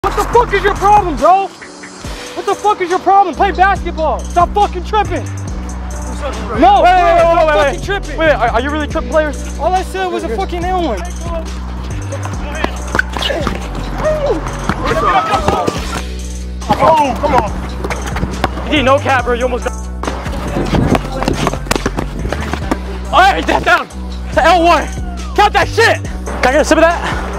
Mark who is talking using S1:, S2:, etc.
S1: What the fuck is your problem, bro? What the fuck is your problem? Play basketball. Stop fucking tripping. No, wait. Tripping.
S2: Wait, are you really trip players?
S1: All I said was a fucking L one.
S3: Oh, come on.
S2: You need no cap, bro. You almost got. Alright, that's down. It's L1. Count that shit. Can I get a sip of that?